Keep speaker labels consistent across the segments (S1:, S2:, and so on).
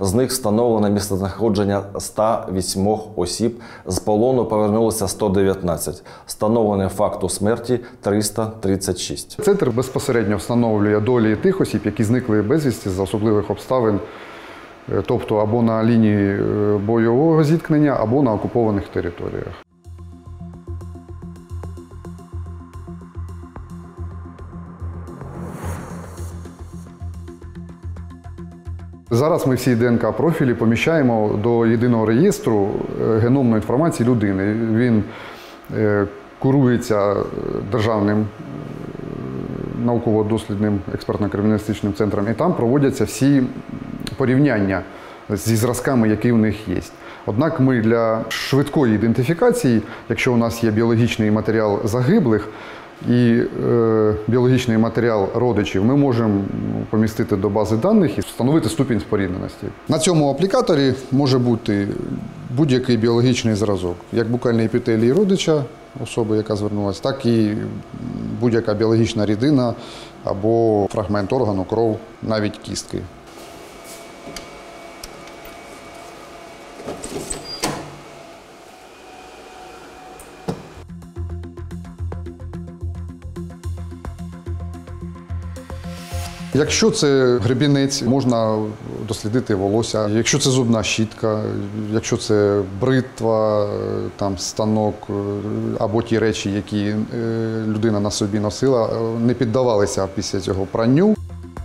S1: З них встановлено місцезнаходження 108 осіб, з полону повернулося 119. Встановлено факту смерті 336.
S2: Центр безпосередньо встановлює долі тих осіб, які зникли безвісти за особливих обставин, тобто або на лінії бойового зіткнення, або на окупованих територіях. Зараз ми всі ДНК-профілі поміщаємо до єдиного реєстру геномної інформації людини. Він курується Державним науково-дослідним експертно-криміналістичним центром, і там проводяться всі порівняння зі зразками, які в них є. Однак ми для швидкої ідентифікації, якщо у нас є біологічний матеріал загиблих і біологічний матеріал родичів, ми можемо помістити до бази даних і встановити ступінь спорідненості. На цьому аплікаторі може бути будь-який біологічний зразок, як букальний епітелій родича, особи, яка звернулася, так і будь-яка біологічна рідина або фрагмент органу, кров, навіть кістки. Якщо це гребінець, можна дослідити волосся. Якщо це зубна щітка, якщо це бритва, там, станок або ті речі, які людина на собі носила, не піддавалися після цього пранню.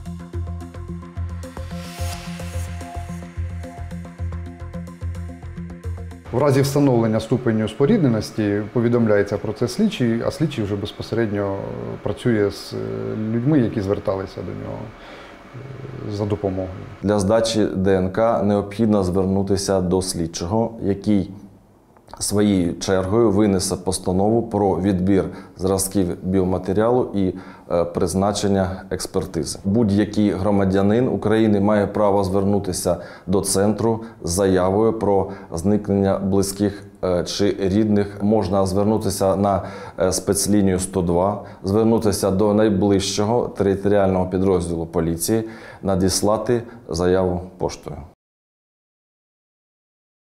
S2: В разі встановлення ступеню спорідненості повідомляється про це слідчий, а слідчий вже безпосередньо працює з людьми, які зверталися до нього за допомогою.
S1: Для здачі ДНК необхідно звернутися до слідчого, який своєю чергою винесе постанову про відбір зразків біоматеріалу і призначення експертизи. Будь-який громадянин України має право звернутися до центру з заявою про зникнення близьких чи рідних. Можна звернутися на спецлінію 102, звернутися до найближчого територіального підрозділу поліції, надіслати заяву поштою.